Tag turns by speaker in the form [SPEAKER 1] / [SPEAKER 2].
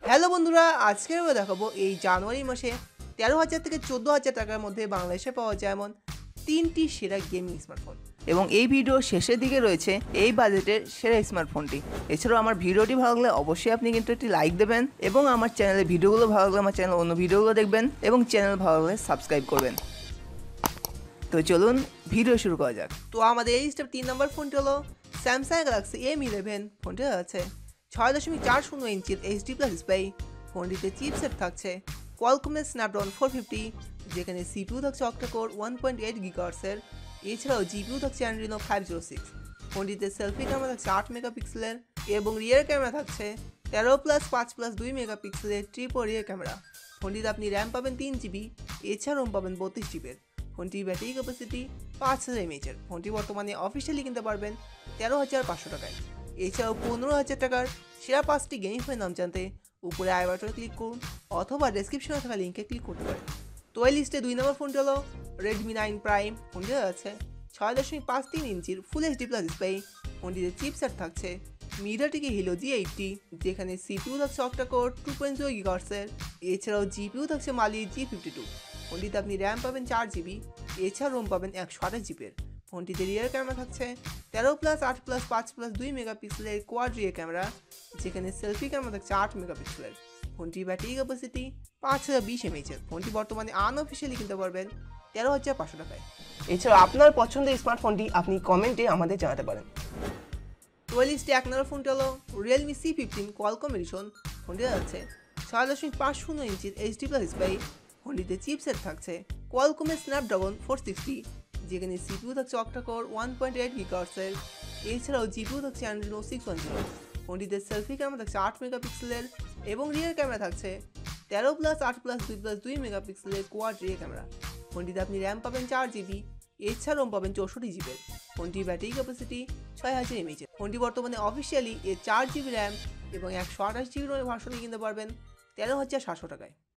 [SPEAKER 1] Hello বন্ধুরা, আজকে আমরা দেখাবো এই জানুয়ারি মাসে 13,000 থেকে 14,000 টাকার মধ্যে বাংলাদেশে পাওয়া যায় এমন 3টি সেরা গেমিং স্মার্টফোন। এবং এই ভিডিও শেষের দিকে রয়েছে এই বাজেটের সেরা স্মার্টফোনটি। এছাড়াও আমার ভিডিওটি ভালো লাগলে অবশ্যই আপনি কিন্তু একটি লাইক দেবেন এবং আমার চ্যানেলের ভিডিওগুলো ভালো লাগলে আমার চ্যানেল অন্য ভিডিওগুলো দেখবেন এবং চ্যানেল ভালো লাগলে সাবস্ক্রাইব করবেন। তো চলুন ভিডিও শুরু করা যাক। তো আমাদের এই লিস্টের 3 নম্বর ফোনটি হলো স্যামসাং গ্যালাক্সি M11। ফোনটি আছে 6.40 ইঞ্চির HD+ ডিসপ্লে। ফোনটিতে চিপসেট থাকছে কোয়ালকমের স্ন্যাপড্রাগন 450, যেখানে CPU থাকছে অক্টাকোর 1.8 GHz-এর। এছাড়াও GPU থাকছে Adreno 506। ফোনটিতে সেলফি ক্যামেরা থাকছে 8 মেগাপিক্সেলের এবং রিয়ার ক্যামেরা থাকছে 13+5+2 মেগাপিক্সেলের ট্রিপল রিয়ার ক্যামেরা। ফোনটিতে আপনি র্যাম পাবেন 3 GB, এছাড়াও পাবেন 32 GB। ফোনটির ব্যাটারি ক্যাপাসিটি 5000 mAh। ফোনটি বর্তমানে অফিসিয়ালি কিনতে পারবেন 13,500 টাকায়। এছাড়াও 15,000 টাকার সেরা 5টি গেমিং ফোনের নাম জানতে উপরে আই বাটনে ক্লিক করুন অথবা ডেসক্রিপশনে থাকা লিঙ্কে ক্লিক করতে পারেন। তো এই লিস্টে 2 নম্বর ফোনটি হলো Redmi 9 Prime। ফোনটি আছে 6.53 ইঞ্চির ফুল HD+ ডিসপ্লে। ফোনটিতে চিপসেট থাকছে MediaTek Helio G80, যেখানে CPU থাকছে অক্টাকোর 2.0 GHz-এর। এছাড়াও GPU থাকছে Mali G52। ফোনটিতে আপনি র্যাম পাবেন 4 GB, এছাড়া রোম পাবেন 128 GB-এর। ফোনটিতে রিয়ার ক্যামেরা থাকছে 13+8+5+2 মেগাপিক্সেলের কোয়াড রিয়ার ক্যামেরা, যেখানে সেলফি ক্যামেরা থাকছে 8 মেগাপিক্সেলের। ফোনটির ব্যাটারি ক্যাপাসিটি 5020 mAh। ফোনটি বর্তমানে আনঅফিসিয়ালি কিনতে পারবেন 13,500 টাকায়। এছাড়া আপনার পছন্দের স্মার্টফোনটি আপনি কমেন্টে আমাদের জানাতে পারেন। তো এই লিস্টে 1 নম্বর ফোনটি হলো Realme C15 কোয়ালকম এডিশন। ফোনটি আছে 6.50 ইঞ্চির HD+ ডিসপ্লে। ফোনটিতে চিপসেট থাকছে কোয়ালকমের স্ন্যাপড্রাগন 460, যেখানে CPU থাকছে অক্টাকোর 1.8 GHz-এর। এছাড়াও GPU থাকছে Adreno 610। ফোনটিতে সেলফি ক্যামেরা থাকছে 8 মেগাপিক্সেলের এবং রিয়ার ক্যামেরা থাকছে 13+8+2+2 মেগাপিক্সেলের কোয়াড রিয়ার ক্যামেরা। ফোনটিতে আপনি র্যাম পাবেন 4 GB, এছাড়াও পাবেন 64 GB-এর। ফোনটির ব্যাটারি ক্যাপাসিটি 6000 mAh। ফোনটি বর্তমানে অফিসিয়ালি 4 GB র্যাম এবং 128 GB ভার্সনে কিনতে পারবেন 13,700 টাকায়।